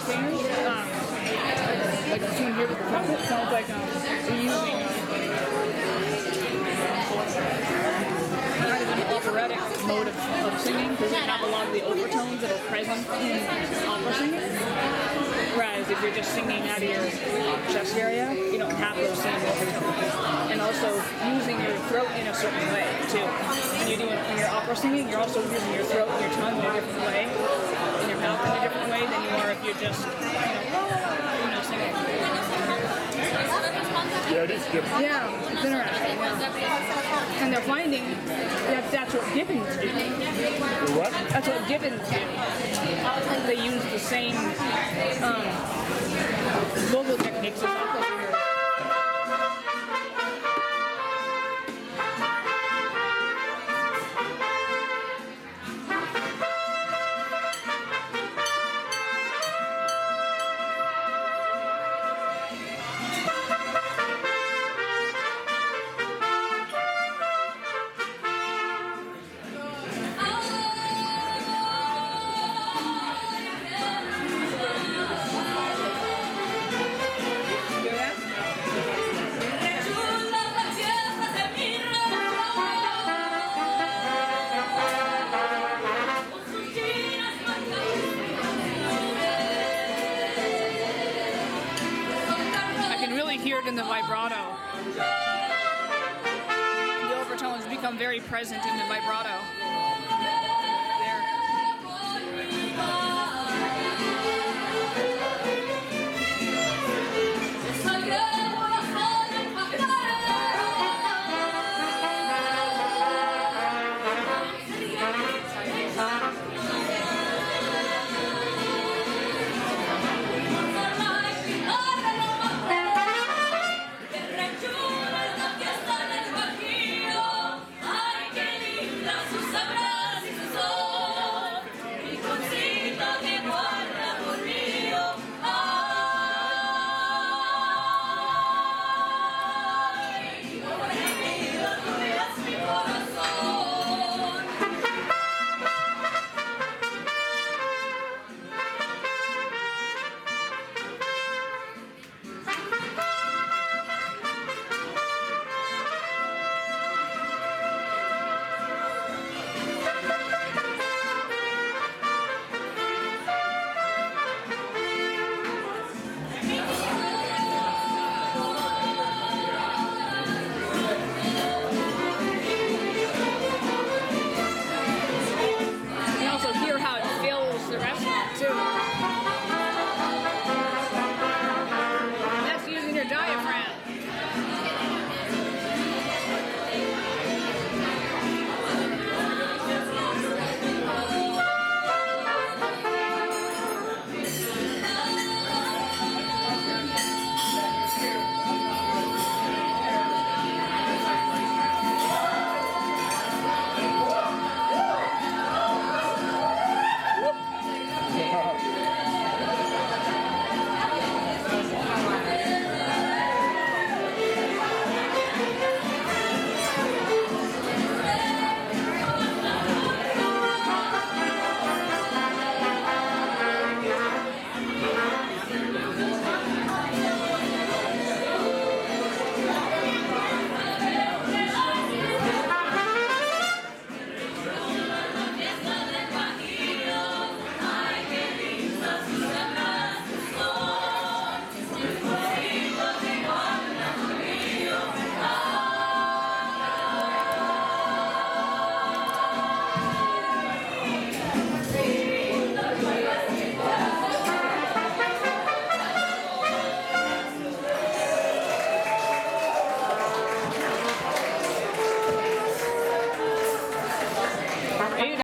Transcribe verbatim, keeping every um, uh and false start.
singers, um, like you can hear with the trumpet, it sounds like um, they're using kind of an operatic mode of, of singing, because you have a lot of the overtones that are present in opera singing. Whereas if you're just singing out of your chest area, you don't have those same overtones. And also using your throat in a certain way too. When you do it when you're opera singing, you're also using your throat and your tongue in a different way, and your mouth in a different way than you are if you're just, you know, you know, singing. Yeah, it is different. Yeah, it's interesting. Yeah. And they're finding that that's what Gibbons do. What? That's what Gibbons do. They use the same um, vocal techniques as opera singers. Hear it in the vibrato. The overtones become very present in the vibrato.